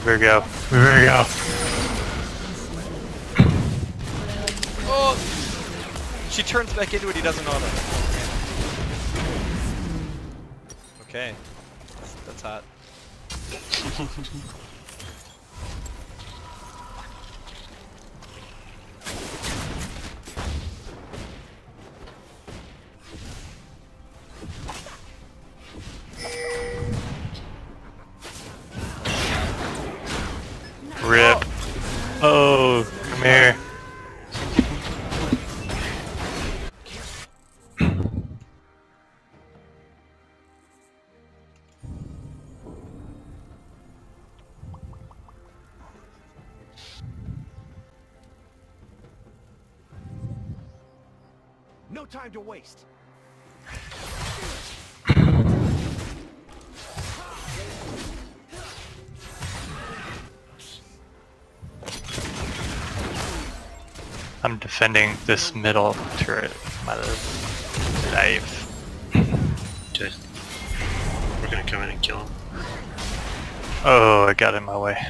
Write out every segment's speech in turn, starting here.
We better go. We better go. Oh! She turns back into it, he doesn't auto. Okay. That's hot. Rip. Oh, come here. No time to waste. I'm defending this middle turret with my knife. Okay. We're gonna come in and kill him. Oh, I got in my way.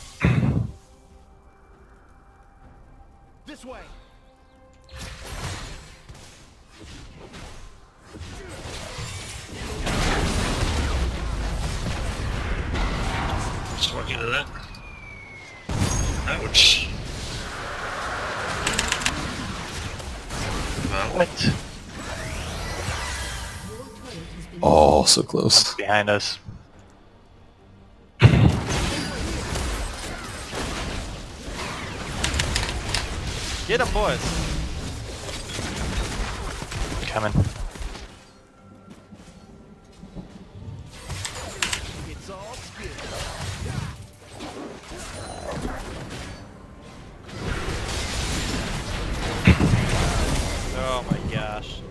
This way. Just walking into that. Ouch. Wow. What? Oh, so close. Behind us. Get him, boys! Coming. It's all skill. Oh my gosh.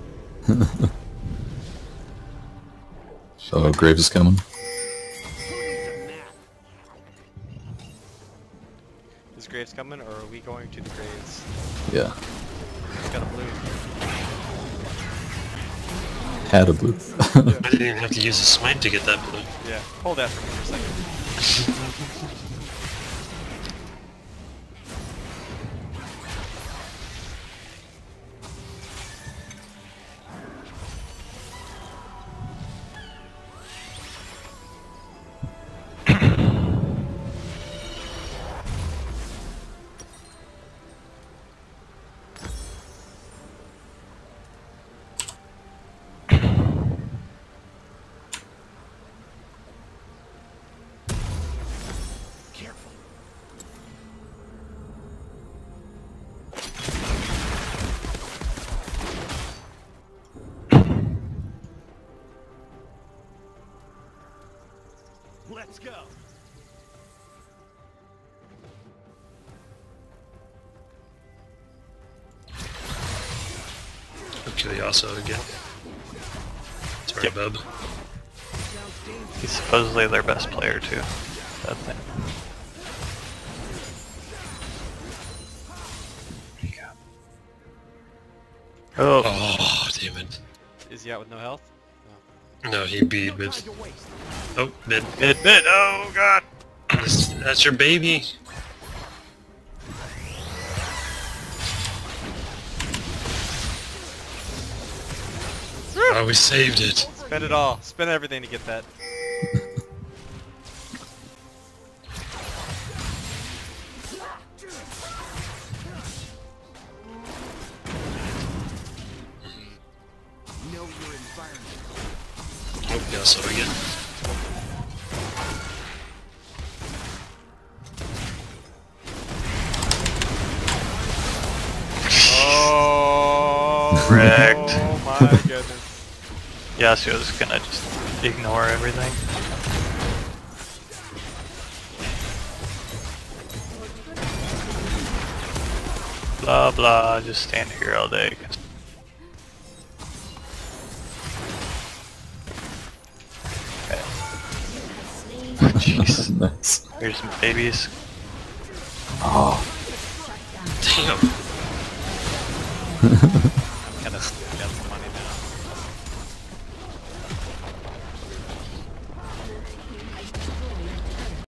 Oh, Graves is coming. Is Graves coming, or are we going to the Graves? Yeah. He's got a blue. Had a blue. I didn't even have to use a smite to get that blue. Yeah, hold that for me for a second. Careful. Let's go. I'll kill Yasuo again. Sorry, bub. He's supposedly their best player too. That thing. There you go. Oh, Oh, damn it. Is he out with no health? No, he beat No mid. time to waste. Oh, mid. mid. Oh god. That's your baby. Oh, we saved it. Spend it all. Spend everything to get that. Know your environment. Oh, Yasuo again. Oh, Wrecked. Oh my goodness. Yasuo's gonna just ignore everything. Blah blah, just stand here all day. Okay. Jeez. Nice. Here's some babies. Oh. Damn. Gotta get some money now.